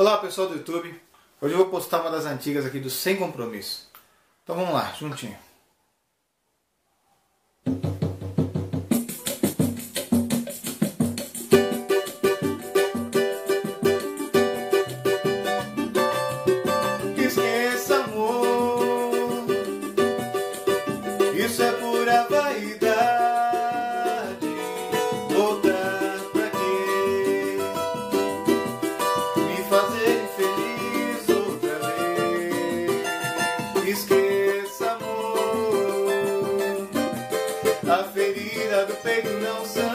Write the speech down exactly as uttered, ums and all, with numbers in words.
Olá pessoal do YouTube, hoje eu vou postar uma das antigas aqui do Sem Compromisso. Então vamos lá, juntinho. Esqueça, amor, isso é pura vaidade. Voltar pra quê? Me fazer infeliz outra vez. Esqueça, amor, a ferida do peito não sai.